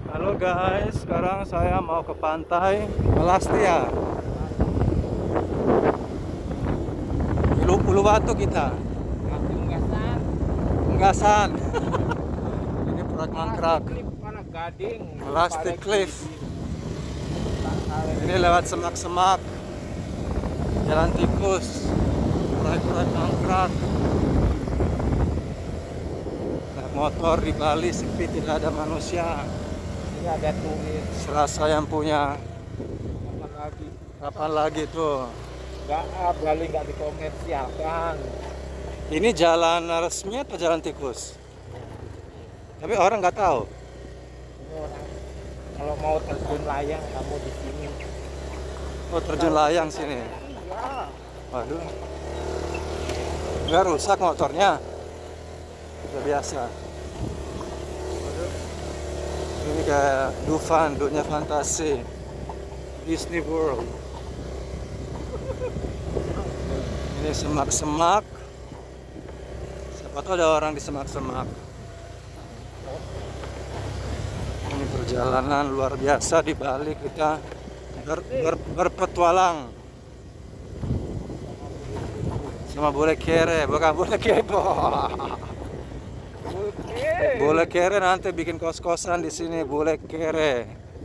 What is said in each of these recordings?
Halo guys, sekarang saya mau ke pantai Melasti ya. Uluwatu kita. Unggasan. Ini proyek mangkrak. Melasti Cliff. Ini lewat semak-semak, jalan tikus, proyek mangkrak. Naik motor di Bali sepi, tidak ada manusia. Ini ada turis. Serasa yang punya. Kapan lagi tuh? Bali nggak dikomersialkan. Ini jalan resmi atau jalan tikus? Tapi orang nggak tahu. Ini orang kalau mau terjun layang kamu di sini. Oh, terjun layang sini. Iya. Waduh. Nggak rusak motornya? Sudah biasa. Waduh. Ini kayak Dufan, dunia fantasi, Disney World. Ini semak-semak. Siapa tahu ada orang di semak-semak. Ini perjalanan luar biasa di Bali, kita berpetualang sama bule kere, bukan bule kebo. Bule kere nanti bikin kos-kosan di sini, bule kere.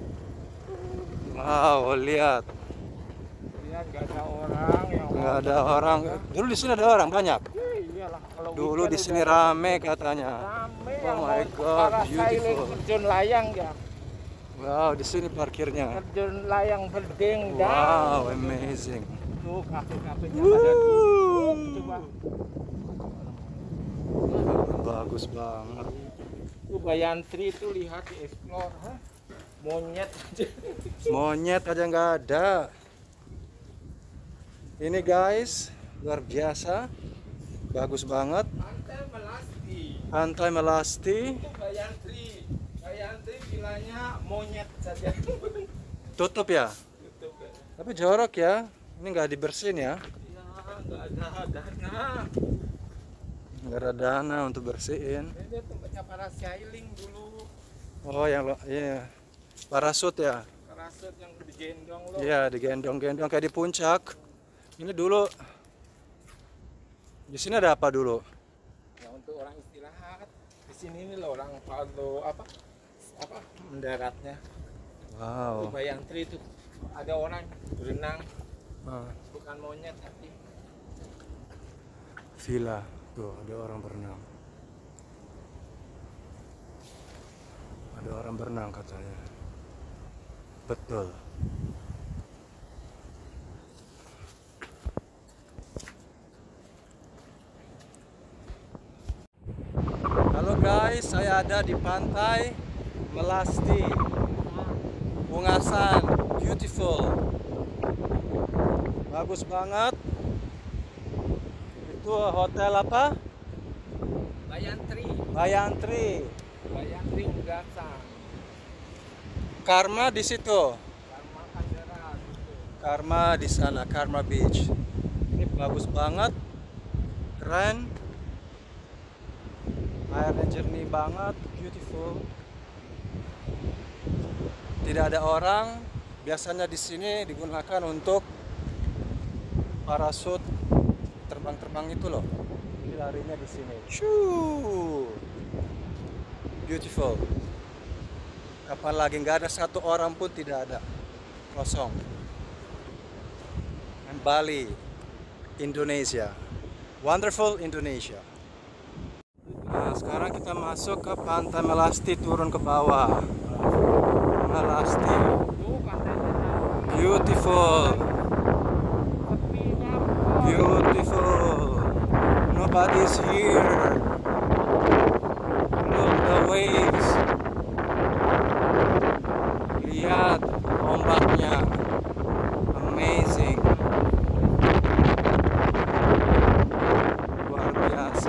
Wow, lihat. Lihat nggak ada orang yang Nggak ada orang. Dulu di sini ada orang banyak. Iyalah, kalau Dulu di weekend sini udah rame katanya. rame Oh yang my mau God, parasailing, beautiful. terjun layang ya. Wow, di sini parkirnya. Terjun layang berdendang. Wow, amazing. Tuh kafe-kafenya ada di coba. Bagus banget. Tuh Bayantri itu lihat di explore, hah? Monyet aja. Monyet aja nggak ada. Ini guys, luar biasa. Bagus banget. Pantai Melasti. Pantai Melasti. Itu Bayantri. Bayantri bilangnya monyet saja. Tutup ya? Tutup kan. Tapi jorok ya. Ini nggak dibersihin ya. Ya, nggak ada dana. Nggak ada dana untuk bersihin. Ini tempatnya para sailing dulu. Oh, yang iya. Parasut ya? Parasut yang digendong loh. Iya, digendong-gendong kayak di puncak. Ini dulu. Di sini ada apa dulu? Ya, untuk orang istirahat. Di sini nih loh orang kalau apa mendaratnya. Itu Wow. Bayantri itu ada orang berenang, Ah, bukan monyet tapi. villa. Tuh, ada orang berenang. Ada orang berenang katanya. Betul. Halo guys, saya ada di pantai Melasti, Ungasan, beautiful, bagus banget. Itu hotel apa? Bayantri. Bayantri. Bayantri Unggasan. Karma di situ. Karma Kandera gitu. Karma di sana, Karma Beach. Ini bagus banget, keren. Airnya jernih banget, beautiful. Tidak ada orang. Biasanya di sini digunakan untuk parasut terbang-terbang itu loh. Jadi larinya di sini. Shoo. Beautiful. Kapan lagi nggak ada satu orang pun, tidak ada, kosong. And Bali, Indonesia, wonderful Indonesia. Nah, sekarang kita masuk ke pantai Melasti, turun ke bawah. Melasti, Tuh pantainya. beautiful, Sepi banget. beautiful. Nobody's here. Look the waves. Lihat ombaknya, amazing, luar biasa.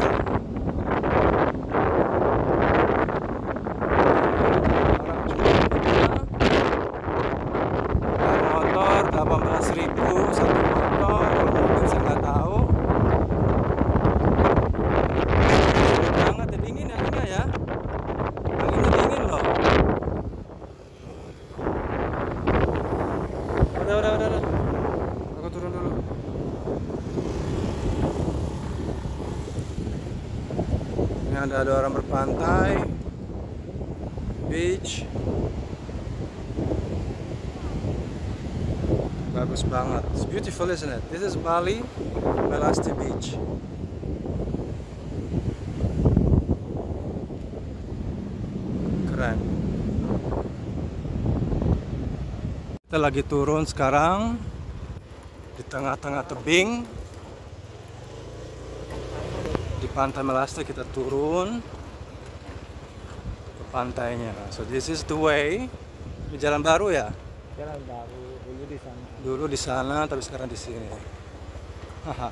Orang juga naik motor 18.000 satu motor, kalau mungkin saya nggak tahu. Banget ya, dingin anginnya ya. Anginnya Tidak ada orang berpantai. Beach. Bagus banget. It's beautiful, isn't it? This is Bali Melasti Beach. Keren. Kita lagi turun sekarang di tengah-tengah tebing di Pantai Melasti. Kita turun ke pantainya. So this is the way. Ini jalan baru ya? Jalan baru dulu di sana. Dulu di sana, tapi sekarang di sini. Haha.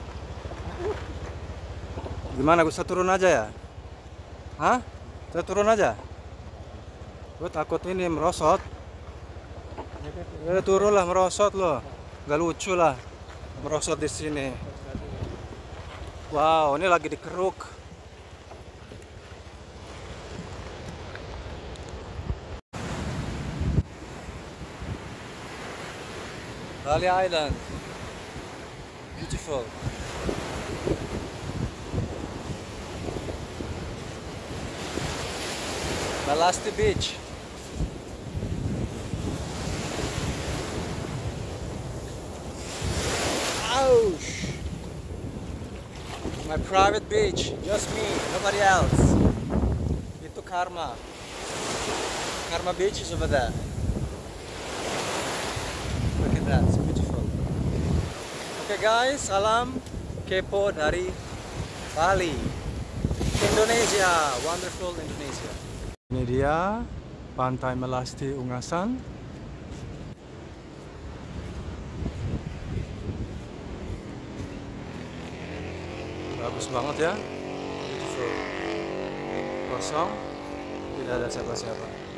Gimana? Gue turun aja ya? Hah? Kita turun aja? Gue takut ini merosot. Ya turun lah, merosot loh. Gak lucu lah merosot di sini. Wow, ini lagi dikeruk. Bali Island, beautiful. Melasti Beach. Ouch! My private beach, just me, nobody else. Itu Karma. Karma Beach is over there. Look at that, it's beautiful. Okay guys, salam kepo dari Bali, Indonesia, wonderful Indonesia. Ini dia Pantai Melasti Ungasan. Bagus banget ya, beautiful. Kosong, tidak ada siapa-siapa.